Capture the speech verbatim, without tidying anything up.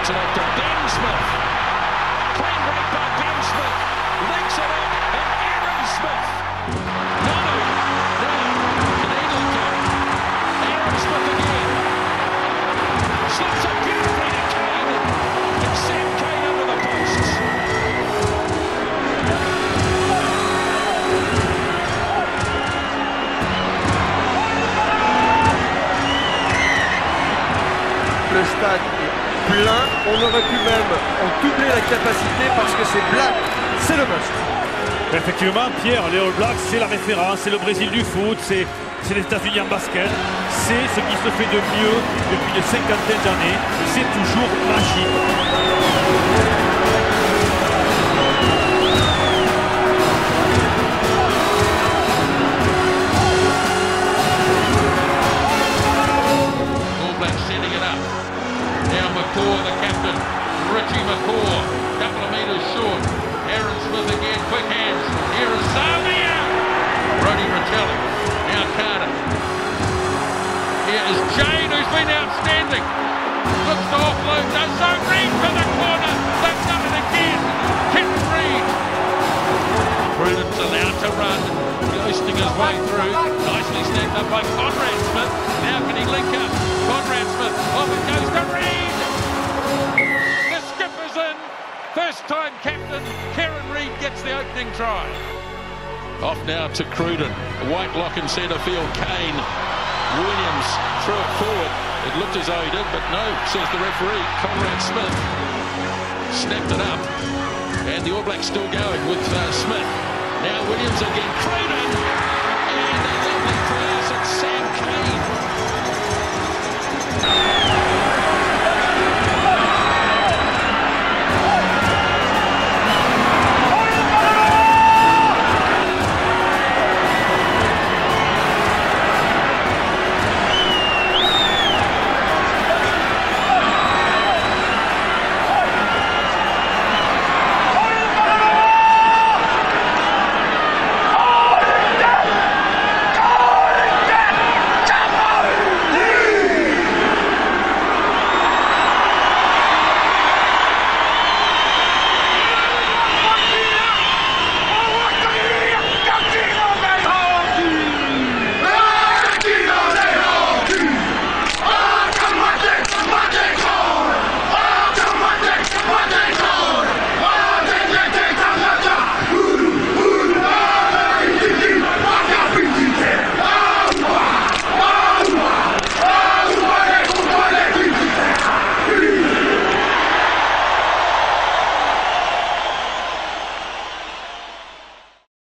Gets it off to Ben Smith. Clean break by Ben Smith. Links it up and Aaron Smith. Nonu down. Can he look up? Aaron Smith again. Slips it beautifully to Kane. And Sam Kane under the posts. Le stade est plein, on aurait pu même en doubler la capacité parce que c'est Black, c'est le must. Effectivement, Pierre, les All Blacks, c'est la référence, c'est le Brésil du foot, c'est les États-Unis en basket, c'est ce qui se fait de mieux depuis une cinquantaine d'années, c'est toujours magique. McCaw, the captain, Richie McCaw, couple of metres short. Aaron Smith again, quick hands. Here is Savia. Brody Riccelli, now Carter. Here is Jane, who's been outstanding. Looks to offload, does so. Reid for the corner. They've done it again. Kent Reid. Prudence allowed to run, ghosting his way through. Nicely snapped up by Conrad Smith. Now can he link up? Conrad Smith, off it goes to Reid. First time captain, Kieran Reid gets the opening try. Off now to Cruden. Whitelock in centre field. Kane. Williams threw it forward. It looked as though he did, but no, says the referee. Conrad Smith snapped it up. And the All Blacks still going with uh, Smith. Now Williams again. Cruden.